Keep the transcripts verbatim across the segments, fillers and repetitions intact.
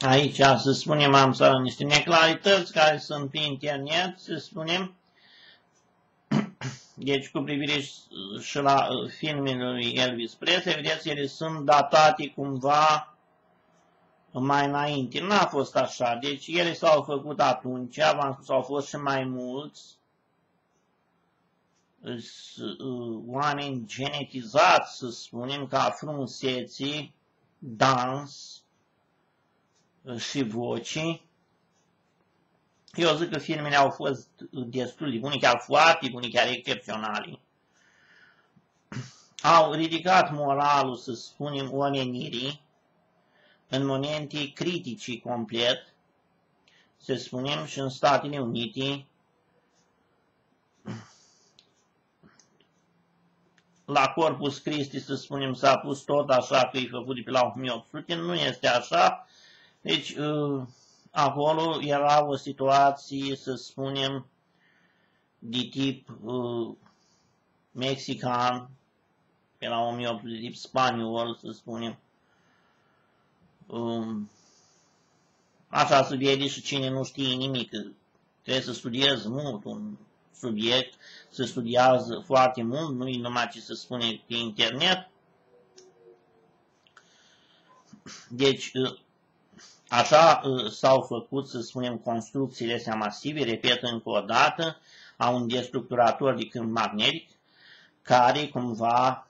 aici, să spunem, am să niște neclarități care sunt pe internet, să spunem. Deci, cu privire și la filmele lui Elvis Presley, vedeți, ele sunt datate cumva mai înainte. N-a fost așa. Deci, ele s-au făcut atunci, v-am spus, au fost și mai mulți oameni genetizați, să spunem, ca frumuseții, dans și vocii. Eu zic că filmele au fost destul de bune, chiar foarte bune, chiar excepționale. Au ridicat moralul, să spunem, omenirii în momente critici complet, să spunem, și în Statele Unite, la Corpus Christi, să spunem, s-a pus tot așa că e făcut de pe la o mie opt sute, nu este așa. Deci, acolo era o situație, să spunem, de tip uh, mexican, pe la o mie opt sute, de tip spaniol, să spunem. Um, așa se vede și cine nu știe nimic. Trebuie să studiezi mult un subiect, se studiază foarte mult, nu e numai ce se spune pe internet. Deci, așa s-au făcut, să spunem, construcțiile astea masive, repet încă o dată, a un destructurator de câmp magnetic, care cumva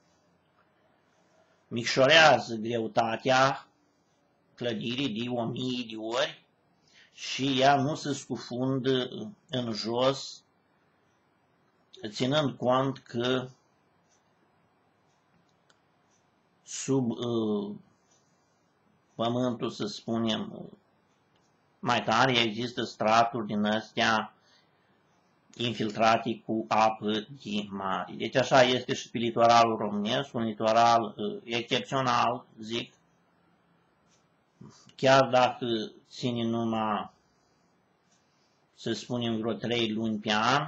micșorează greutatea clădirii de o mie de ori și ea nu se scufundă în jos, ținând cont că sub uh, pământul, să spunem, mai tare există straturi din astea infiltrate cu apă de mare. Deci așa este și pe litoralul românesc, un litoral uh, excepțional, zic, chiar dacă ține numai, să spunem, vreo trei luni pe an,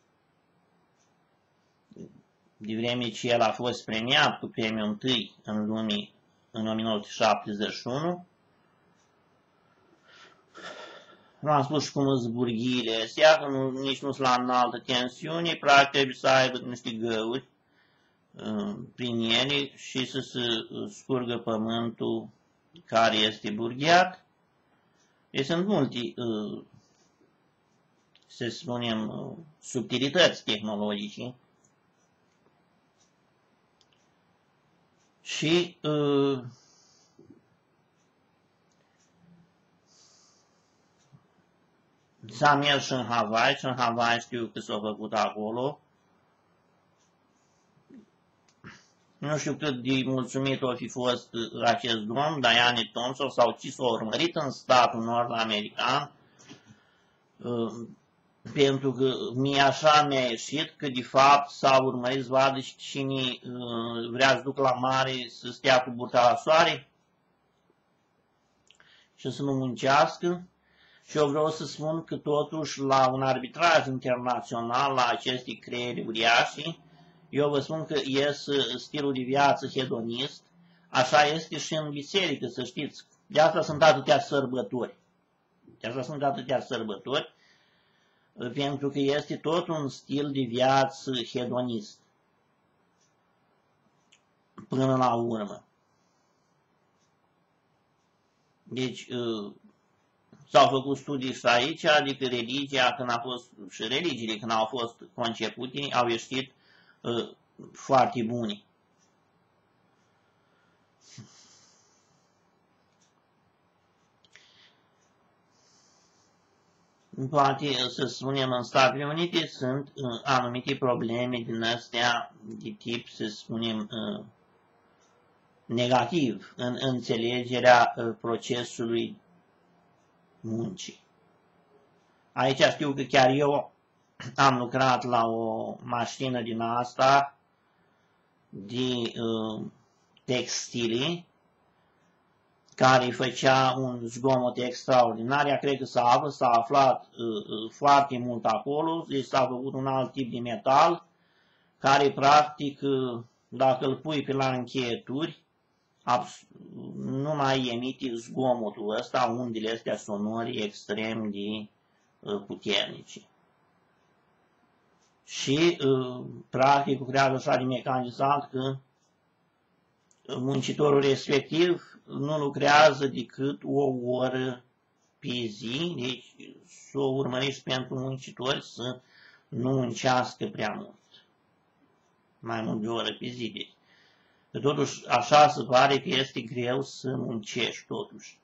de vreme ce el a fost premiat cu premiul întâi în lume în o mie nouă sute șaptezeci și unu. V-am spus și cum sunt burghiile astea, că nu, nici nu sunt la înaltă tensiune, practic trebuie să aibă niște găuri uh, prin ele și să se scurgă pământul care este burghiat. Deci sunt multe, uh, să spunem, uh, subtilități tehnologice. Și uh, s-a mers și în Hawaii, și în Hawaii știu că s-a făcut acolo. Nu știu cât de mulțumit o fi fost acest domn, Diane Thompson, sau ce s-a urmărit în statul nord-american, uh, pentru că mie așa mi-a ieșit că de fapt s-a urmărit să vadă și cine uh, vrea să duc la mare să stea cu burta la soare și să nu muncească. Și eu vreau să spun că totuși la un arbitraj internațional la aceste creiere uriașe, eu vă spun că iese stilul de viață hedonist, așa este și în biserică, să știți. De asta sunt atâtea sărbători. De asta sunt atâtea sărbători, pentru că este tot un stil de viață hedonist. Până la urmă. Deci, s-au făcut studii și aici, adică religia, când a fost, și religiile, când au fost concepute, au ieșit uh, foarte bune. Poate să spunem în Statele Unite sunt uh, anumite probleme din astea de tip, să spunem, uh, negativ în înțelegerea uh, procesului muncii. Aici știu că chiar eu am lucrat la o mașină din asta de uh, textile care făcea un zgomot extraordinar. Ea cred că s-a s-a aflat uh, foarte mult acolo, deci s-a făcut un alt tip de metal care practic, uh, dacă îl pui pe la încheieturi, nu mai emite zgomotul ăsta, undele astea sonore extrem de puternice. Și, practic, lucrează așa de mecanizat că muncitorul respectiv nu lucrează decât o oră pe zi, deci să o urmărești pentru muncitori să nu muncească prea mult, mai mult de o oră pe zi. Deci, că totuși așa se pare că este greu să muncești totuși.